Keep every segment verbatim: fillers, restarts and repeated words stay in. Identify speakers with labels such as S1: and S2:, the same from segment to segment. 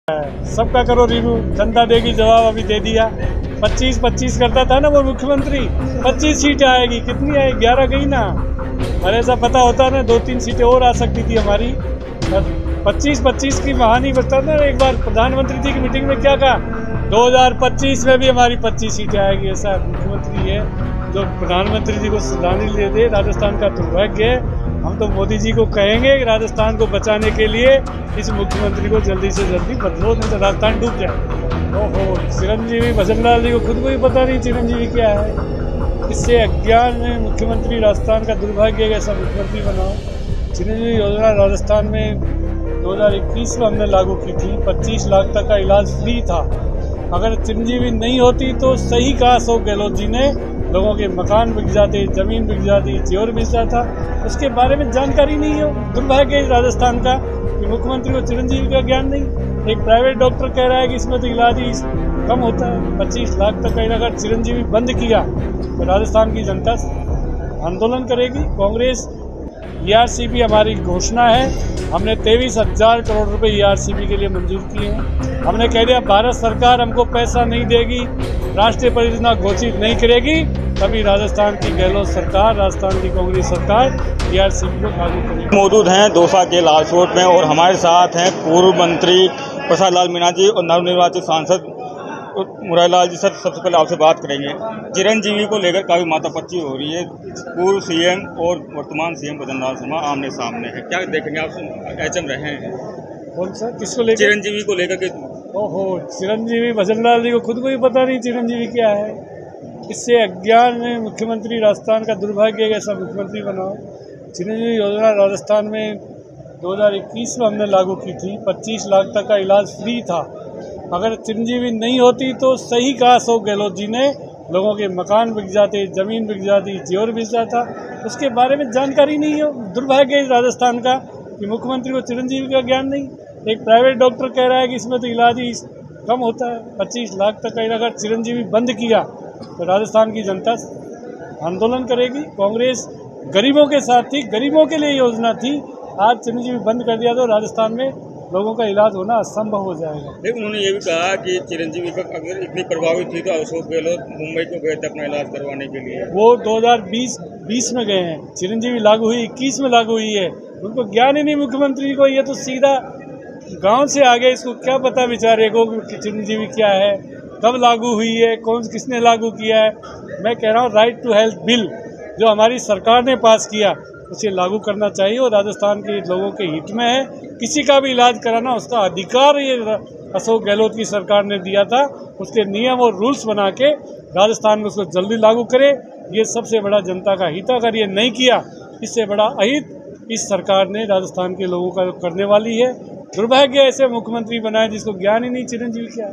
S1: सबका करो रिव्यू, जनता देगी जवाब, अभी दे दिया। पच्चीस पच्चीस करता था ना वो मुख्यमंत्री, पच्चीस सीटें आएगी, कितनी आएगी? ग्यारह गई ना। और ऐसा पता होता ना दो तीन सीटें और आ सकती थी हमारी। पच्चीस पच्चीस की कहानी बता ना। एक बार प्रधानमंत्री जी की मीटिंग में क्या कहा, दो हज़ार पच्चीस में भी हमारी पच्चीस सीटें आएगी। ऐसा मुख्यमंत्री है जो प्रधानमंत्री जी को श्रद्धांजलि ले दे। राजस्थान का दुर्भाग्य है। हम तो मोदी जी को कहेंगे कि राजस्थान को बचाने के लिए इस मुख्यमंत्री को जल्दी से जल्दी बदलो, नहीं तो राजस्थान डूब जाए। ओहो, चिरंजीवी भजनलाल जी को खुद को ही पता नहीं चिरंजीवी क्या है। इससे अज्ञान में मुख्यमंत्री राजस्थान का दुर्भाग्य है। ऐसा मुख्यमंत्री बनाओ। चिरंजीवी योजना राजस्थान में दो हज़ार इक्कीस में हमने लागू की थी। पच्चीस लाख तक का इलाज फ्री था। अगर चिरंजीवी नहीं होती तो सही कहा अशोक गहलोत जी ने, लोगों के मकान बिक जाते, जमीन बिक जाती, जेवर बिक जाता। उसके बारे में जानकारी नहीं है। दुर्भाग्य है राजस्थान का कि मुख्यमंत्री को चिरंजीवी का ज्ञान नहीं। एक प्राइवेट डॉक्टर कह रहा है कि इसमें तो इलाज ही कम होता है। पच्चीस लाख तक का अगर चिरंजीवी बंद किया तो राजस्थान की जनता आंदोलन करेगी। Congress E R C P हमारी घोषणा है। हमने तेईस हजार करोड़ रुपए ई आर सी पी के लिए मंजूर किए हैं। हमने कह दिया भारत सरकार हमको पैसा नहीं देगी, राष्ट्रीय परियोजना घोषित नहीं करेगी, तभी राजस्थान की गहलोत सरकार, राजस्थान की कांग्रेस सरकार ई आर सी पी को लागू करेगी।
S2: मौजूद हैं दौसा के लालसोट में और हमारे साथ हैं पूर्व मंत्री प्रसाद लाल मीणा जी और नवनिर्वाचित सांसद मुरारी लाल जी। सर, सबसे पहले आपसे बात करेंगे, चिरंजीवी को लेकर काफी माथापच्ची हो रही है। पूर्व सी एम और वर्तमान सी एम भजनलाल शर्मा आमने सामने है, क्या देखेंगे आप? एचएम रहे हैं।
S1: कौन सा, किसको लेकर?
S2: चिरंजीवी को लेकर के।
S1: ओहो, चिरंजीवी भजनलाल जी को खुद को ही पता नहीं चिरंजीवी क्या है। इससे अज्ञान में मुख्यमंत्री राजस्थान का दुर्भाग्य है। ऐसा मुख्यमंत्री बनाओ। चिरंजीवी योजना राजस्थान में दो हज़ार इक्कीस में हमने लागू की थी। पच्चीस लाख तक का इलाज फ्री था। अगर चिरंजीवी नहीं होती तो सही कहा अशोक गहलोत जी ने, लोगों के मकान बिक जाते, जमीन बिक जाती, जेवर बिक जाता। उसके बारे में जानकारी नहीं है। दुर्भाग्य है राजस्थान का कि मुख्यमंत्री को चिरंजीवी का ज्ञान नहीं। एक प्राइवेट डॉक्टर कह रहा है कि इसमें तो इलाज ही कम होता है। पच्चीस लाख तक का अगर चिरंजीवी बंद किया तो राजस्थान की जनता आंदोलन करेगी। कांग्रेस गरीबों के साथ थी, गरीबों के लिए योजना थी। आज चिरंजीवी बंद कर दिया तो राजस्थान में लोगों का इलाज होना असंभव हो जाएगा।
S2: लेकिन उन्होंने ये भी कहा कि चिरंजीवी का अगर इतनी प्रभावित थी तो अशोक गहलोत मुंबई को गए थे अपना इलाज करवाने के लिए।
S1: वो दो हज़ार बीस में गए हैं। चिरंजीवी लागू हुई इक्कीस में लागू हुई है। उनको ज्ञान ही नहीं मुख्यमंत्री को। ये तो सीधा गांव से आ गए, इसको क्या पता बेचारे को कि चिरंजीवी क्या है, कब लागू हुई है, कौन किसने लागू किया है। मैं कह रहा हूँ राइट टू हेल्थ बिल जो हमारी सरकार ने पास किया उसे लागू करना चाहिए और राजस्थान के लोगों के हित में है। किसी का भी इलाज कराना उसका अधिकार ये अशोक गहलोत की सरकार ने दिया था। उसके नियम और रूल्स बना के राजस्थान में उसको जल्दी लागू करे। ये सबसे बड़ा जनता का हित। अगर ये नहीं किया, इससे बड़ा अहित इस सरकार ने राजस्थान के लोगों का करने वाली है। दुर्भाग्य ऐसे मुख्यमंत्री बनाए जिसको ज्ञान ही नहीं चिरंजीवी क्या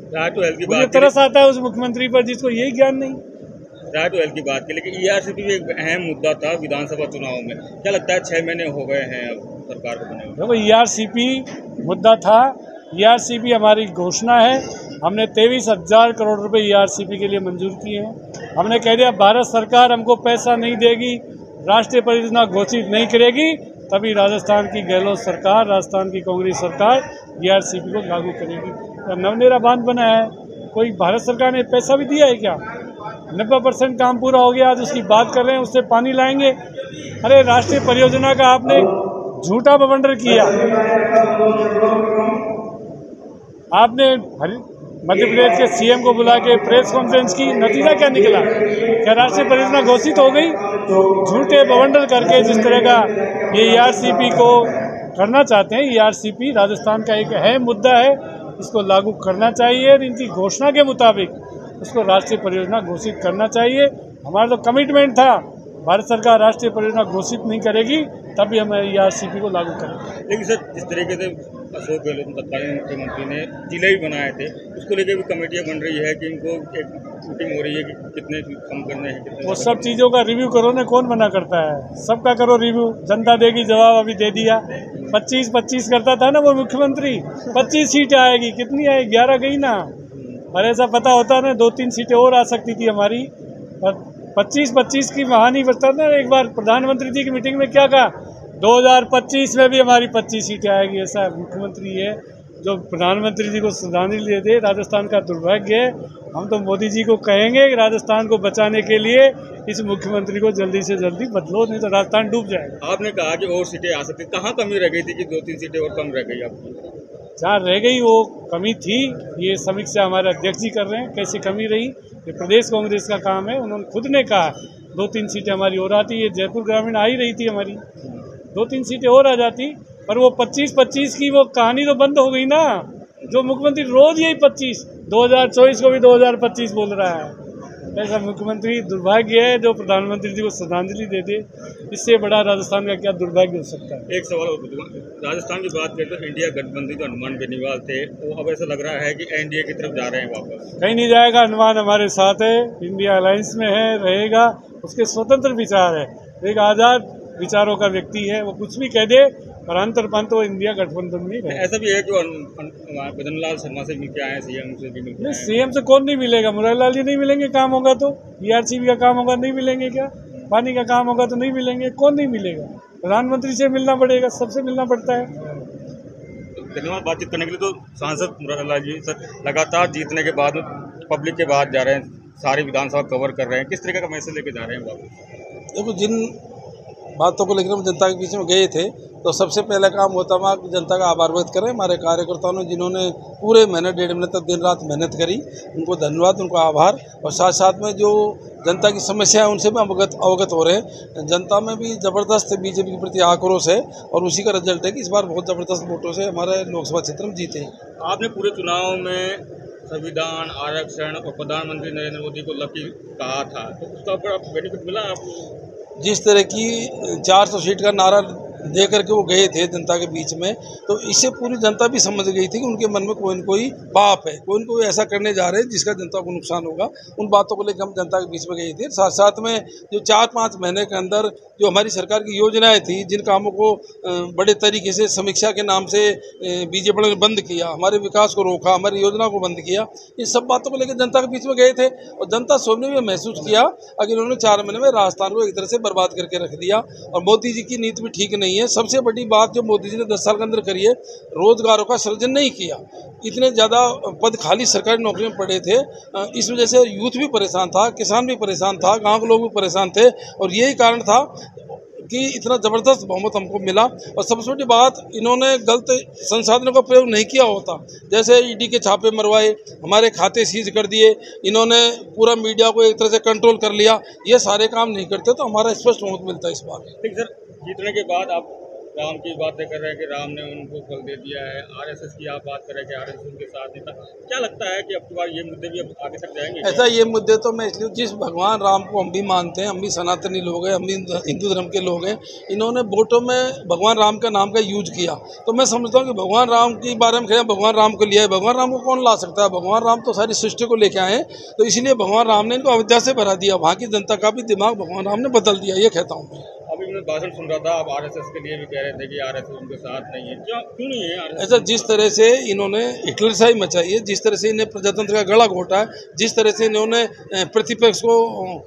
S1: है। मुझे तरस आता है उस मुख्यमंत्री पर जिसको यही ज्ञान नहीं।
S2: राइट टू हेल्थ की बात की, लेकिन ई आर सी पी भी एक अहम मुद्दा था विधानसभा चुनाव में। क्या लगता है छह महीने हो गए हैं अब सरकार को बने हुए?
S1: देखो, ई आर सी पी मुद्दा था। ई आर सी पी हमारी घोषणा है। हमने तेईस हजार करोड़ रुपए ई आर सी पी के लिए मंजूर किए हैं। हमने कह दिया भारत सरकार हमको पैसा नहीं देगी, राष्ट्रीय परियोजना घोषित नहीं करेगी, तभी राजस्थान की गहलोत सरकार, राजस्थान की कांग्रेस सरकार ई आर सी पी को लागू करेगी। नवनेरा बांध बना है, कोई भारत सरकार ने पैसा भी दिया है क्या? नब्बे परसेंट काम पूरा हो गया, आज उसकी बात कर रहे हैं, उससे पानी लाएंगे। अरे राष्ट्रीय परियोजना का आपने झूठा बवंडर किया। आपने मध्य प्रदेश के सी एम को बुला के प्रेस कॉन्फ्रेंस की, नतीजा क्या निकला? क्या राष्ट्रीय परियोजना घोषित हो गई? झूठे बवंडर करके जिस तरह का ये ई आर सी पी को करना चाहते हैं। E R C P Rajasthan का एक अहम मुद्दा है, इसको लागू करना चाहिए। इनकी घोषणा के मुताबिक उसको राष्ट्रीय परियोजना घोषित करना चाहिए। हमारा तो कमिटमेंट था, भारत सरकार राष्ट्रीय परियोजना घोषित नहीं करेगी तभी हम ई आर सी पी को लागू करेंगे।
S2: लेकिन सर, जिस तरीके से अशोक गहलोत तत्कालीन मुख्यमंत्री ने जिले भी बनाए थे, उसको लेकर भी कमेटियां बन रही है कि इनको एक मीटिंग हो रही है कि कितने कम करने हैं, कितने।
S1: वो सब चीज़ों का रिव्यू करो ना, कौन मना करता है? सबका करो रिव्यू, जनता देगी जवाब, अभी दे दिया। पच्चीस पच्चीस करता था ना वो मुख्यमंत्री, पच्चीस सीटें आएगी, कितनी आएगी? ग्यारह गई ना। और ऐसा पता होता ना दो तीन सीटें और आ सकती थी हमारी। पच्चीस पच्चीस की कहानी बता ना। एक बार प्रधानमंत्री जी की मीटिंग में क्या कहा, दो हज़ार पच्चीस में भी हमारी पच्चीस सीटें आएगी। ऐसा मुख्यमंत्री है जो प्रधानमंत्री जी को श्रद्धांजलि देते, राजस्थान का दुर्भाग्य है। हम तो मोदी जी को कहेंगे कि राजस्थान को बचाने के लिए इस मुख्यमंत्री को जल्दी से जल्दी बदलो, नहीं तो राजस्थान डूब जाएगा।
S2: आपने कहा कि और सीटें आ सकती, कहाँ कमी रह गई थी कि दो तीन सीटें और कम रह गई आपकी?
S1: जहाँ रह गई वो कमी थी, ये समीक्षा हमारे अध्यक्ष जी कर रहे हैं कैसी कमी रही। ये प्रदेश कांग्रेस का काम है, उन्होंने खुद ने कहा दो तीन सीटें हमारी और आती। ये जयपुर ग्रामीण आ ही रही थी हमारी, दो तीन सीटें और आ जाती, पर वो पच्चीस पच्चीस की वो कहानी तो बंद हो गई ना। जो मुख्यमंत्री रोज यही पच्चीस दो हजार चौबीस को भी दो हजार पच्चीस बोल रहा है, ऐसा मुख्यमंत्री दुर्भाग्य है जो प्रधानमंत्री जी को श्रद्धांजलि दे दे। इससे बड़ा राजस्थान का क्या दुर्भाग्य हो सकता है।
S2: एक सवाल और, राजस्थान की बात करें तो इंडिया गठबंधन जो हनुमान बेनीवाल थे वो अब ऐसा लग रहा है कि एनडीए की तरफ जा रहे हैं वापस।
S1: कहीं नहीं जाएगा, हनुमान हमारे साथ है, इंडिया अलायंस में है, रहेगा। उसके स्वतंत्र विचार है, एक आजाद विचारों का व्यक्ति है, वो कुछ भी कह दे और अंतर पंत वो इंडिया गठबंधन में रहे।
S2: ऐसा भी है कि भजन लाल शर्मा से मिलकर आए, सीएम से भी मिलकर आए।
S1: सीएम से कौन नहीं मिलेगा? मुरारीलाल जी नहीं मिलेंगे, काम होगा तो। ईआरसीबी का काम होगा, नहीं मिलेंगे क्या? पानी का काम होगा तो नहीं मिलेंगे, कौन नहीं मिलेगा? प्रधानमंत्री से मिलना पड़ेगा, सबसे मिलना पड़ता है।
S2: धन्यवाद बातचीत करने के लिए। तो सांसद मुरारीलाल जी सर लगातार जीतने के बाद पब्लिक के बाद जा रहे हैं, सारी विधानसभा कवर कर रहे हैं, किस तरीके का मैसेज लेके जा रहे हैं वापस?
S3: देखो, जिन बातों को लेकर हम जनता के बीच में गए थे तो सबसे पहला काम होता है जनता का आभार व्यक्त करें। हमारे कार्यकर्ताओं ने जिन्होंने पूरे महीने डेढ़ महीने तक दिन रात मेहनत करी, उनको धन्यवाद, उनको आभार। और साथ साथ में जो जनता की समस्या है उनसे भी अवगत अवगत हो रहे हैं। जनता में भी ज़बरदस्त बीजेपी के प्रति आक्रोश है और उसी का रिजल्ट है कि इस बार बहुत ज़बरदस्त वोटों से हमारे लोकसभा क्षेत्र में जीते हैं।
S2: आपने पूरे चुनाव में संविधान, आरक्षण और प्रधानमंत्री नरेंद्र मोदी को लकी कहा था, तो उसका बड़ा बेनिफिट मिला आपको?
S3: जिस तरह की चार सौ सीट का नारा दे करके वो गए थे जनता के बीच में, तो इससे पूरी जनता भी समझ गई थी कि उनके मन में कोई न कोई पाप है, कोई न कोई ऐसा करने जा रहे हैं जिसका जनता को नुकसान होगा। उन बातों को लेकर हम जनता के बीच में गए थे। साथ साथ में जो चार पाँच महीने के अंदर जो हमारी सरकार की योजनाएं थी, जिन कामों को बड़े तरीके से समीक्षा के नाम से बीजेपी ने बंद किया, हमारे विकास को रोका, हमारी योजना को बंद किया, इन सब बातों को लेकर जनता के बीच में गए थे। और जनता सबने भी महसूस किया अगर इन्होंने चार महीने में राजस्थान को एक तरह से बर्बाद करके रख दिया। और मोदी जी की नीति भी ठीक नहीं है। सबसे बड़ी बात जो मोदी जी ने दस साल के अंदर करी है, रोजगारों का सृजन नहीं किया। इतने ज़्यादा पद खाली सरकारी नौकरी में पड़े थे, इस वजह से यूथ भी परेशान था, किसान भी परेशान था, गांव के लोग भी परेशान थे। और यही कारण था कि इतना ज़बरदस्त बहुमत हमको मिला। और सबसे बड़ी बात, इन्होंने गलत संसाधनों का प्रयोग नहीं किया होता। जैसे ईडी के छापे मरवाए, हमारे खाते सीज कर दिए, इन्होंने पूरा मीडिया को एक तरह से कंट्रोल कर लिया। ये सारे काम नहीं करते तो हमारा स्पष्ट बहुमत मिलता है इस बार।
S2: ठीक सर, जीतने के बाद आप राम की बातें कर रहे हैं कि राम ने उनको फल दे दिया है, आरएसएस की आप बात कर रहे हैं कि आरएसएस उनके साथ नहीं था। क्या लगता है कि अब की बार ये मुद्दे भी अब आगे तक जाएंगे?
S3: ऐसा ये मुद्दे तो मैं इसलिए, जिस भगवान राम को हम भी मानते हैं, हम भी सनातनी लोग हैं, हम भी हिंदू धर्म के लोग हैं, इन्होंने वोटों में भगवान राम का नाम का यूज किया। तो मैं समझता हूँ कि भगवान राम के बारे में कहें, भगवान राम को लिया है, भगवान राम को कौन ला सकता है? भगवान राम तो सारी सृष्टि को लेके आए हैं। तो इसलिए भगवान राम ने इनको अयोध्या से भरा दिया, वहाँ की जनता का भी दिमाग भगवान राम ने बदल दिया, ये कहता हूँ।
S2: अभी मैं भाषण सुन रहा था, आप आरएसएस के लिए भी कह रहे थे कि आरएसएस उनके साथ नहीं है, क्यों क्यों नहीं है आरएसएस?
S3: ऐसा जिस तरह से इन्होंने हिटलरशाही मचाई है, जिस तरह से इन्हें प्रजातंत्र का गला घोटा है, जिस तरह से इन्होंने प्रतिपक्ष को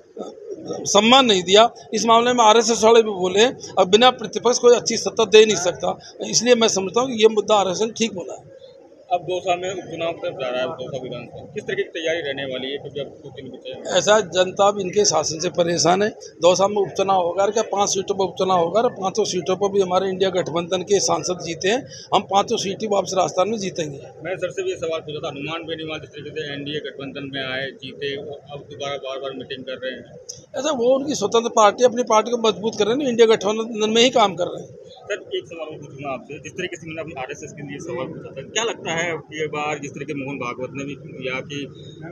S3: सम्मान नहीं दिया, इस मामले में आरएसएस वाले भी बोले और बिना प्रतिपक्ष कोई अच्छी सत्ता दे नहीं सकता। इसलिए मैं समझता हूँ कि ये मुद्दा आरएसएस ठीक बोला है।
S2: अब दौसा में उपचुनाव तक जा रहा है, दौसा विधानसभा किस तरह की तैयारी रहने वाली है? क्योंकि अब कुछ दिन बचे हैं।
S3: ऐसा जनता अब इनके शासन से परेशान है। दौसा में उपचुनाव होगा, क्या पांच सीटों पर उपचुनाव होगा, और पांचों सीटों पर भी हमारे इंडिया गठबंधन के सांसद जीते हैं। हम पांचों सीटें वापस राजस्थान में जीतेंगे।
S2: मैं सर से भी ये सवाल पूछा था, हनुमान बेनीवाल जिस तरीके से एनडीए गठबंधन में आए, जीते, अब दोबारा बार बार मीटिंग कर रहे हैं।
S3: ऐसा वो उनकी स्वतंत्र पार्टी अपनी पार्टी को मजबूत कर रहे हैं, इंडिया गठबंधन में ही काम कर रहे हैं।
S2: सर एक सवाल पूछूंगा आपसे, जिस तरीके से मैंने अभी आरएसएस के लिए सवाल पूछा था, क्या लगता है ये बार जिस तरीके मोहन भागवत ने भी किया कि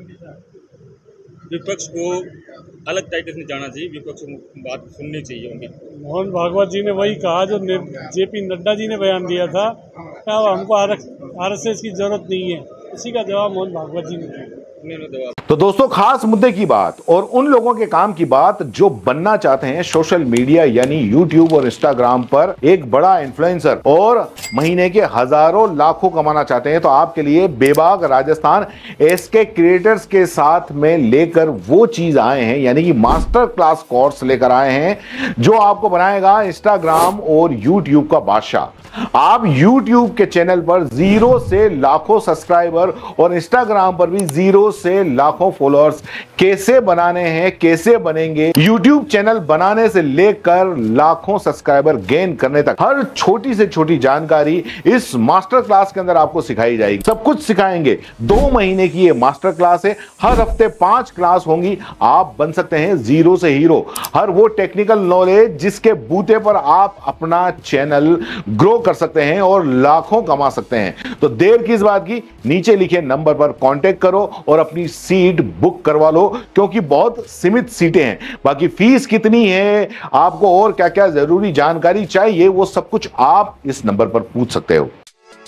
S2: विपक्ष को अलग तरीके से जाना चाहिए, विपक्ष को बात सुननी चाहिए उनकी?
S1: मोहन भागवत जी ने वही कहा जो जेपी नड्डा जी ने बयान दिया था, क्या हमको आरएसएस की जरूरत नहीं है, इसी का जवाब मोहन भागवत जी ने दिया।
S2: जवाब
S4: तो दोस्तों, खास मुद्दे की बात और उन लोगों के काम की बात जो बनना चाहते हैं सोशल मीडिया यानी यूट्यूब और इंस्टाग्राम पर एक बड़ा इन्फ्लुएंसर और महीने के हजारों लाखों कमाना चाहते हैं, तो आपके लिए बेबाक राजस्थान एसके क्रिएटर्स के साथ में लेकर वो चीज आए हैं, यानी कि मास्टर क्लास कोर्स लेकर आए हैं जो आपको बनाएगा इंस्टाग्राम और यूट्यूब का बादशाह। आप यूट्यूब के चैनल पर जीरो से लाखों सब्सक्राइबर और इंस्टाग्राम पर भी जीरो से लाखों फॉलोअर्स कैसे बनाने हैं, कैसे बनेंगे, यूट्यूब चैनल बनाने से लेकर लाखों सब्सक्राइबर गेन करने तक हर छोटी से छोटी जानकारी इस मास्टर क्लास के अंदर आपको सिखाई जाएगी। सब कुछ सिखाएंगे। दो महीने की ये मास्टर क्लास है, हर हफ्ते पांच क्लास होंगी। आप बन सकते हैं जीरो से हीरो। हर वो टेक्निकल नॉलेज जिसके बूते पर आप अपना चैनल ग्रो कर सकते हैं और लाखों कमा सकते हैं। तो देर किस बात की, नीचे लिखे नंबर पर कांटेक्ट करो और अपनी सीट बुक करवा लो, क्योंकि बहुत सीमित सीटें हैं। बाकी फीस कितनी है, आपको और क्या क्या जरूरी जानकारी चाहिए, वो सब कुछ आप इस नंबर पर पूछ सकते हो।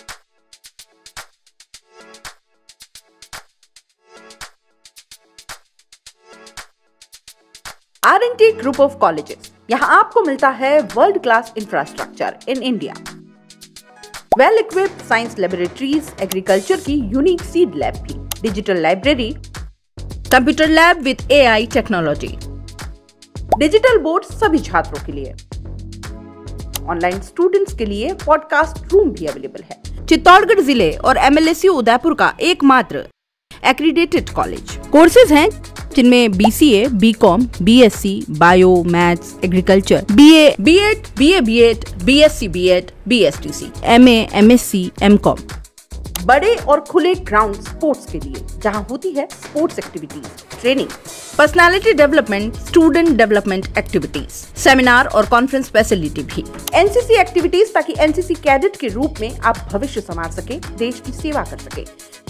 S5: R N T group of colleges, यहां आपको मिलता है world class infrastructure in India, well equipped science laboratories, agriculture की यूनिक सीड लैब भी, digital library, computer lab with A I technology, digital board सभी छात्रों के लिए, ऑनलाइन स्टूडेंट्स के लिए पॉडकास्ट रूम भी अवेलेबल है। चित्तौड़गढ़ जिले और M L S U Udaipur का एकमात्र एक्रीडेटेड कॉलेज। कोर्सेज हैं जिनमें B C A, B com, B S C, bio, maths, agriculture, B A, B ed, B A B ed, B S C B ed, B S T C, M A, M S C, M com. बड़े और खुले ground sports के लिए, जहां होती है sports activities, training, personality development, student development activities, seminar और conference facility भी, एन सी सी एक्टिविटीज, ताकि एन सी सी कैडेट के रूप में आप भविष्य संवार सके, देश की सेवा कर सके।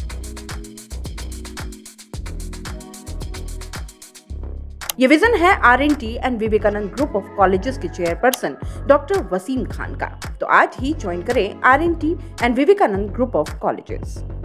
S5: ये विजन है R N T and Vivekanand group of colleges के चेयरपर्सन डॉक्टर वसीम खान का। तो आज ही ज्वाइन करें R N T and Vivekanand group of colleges.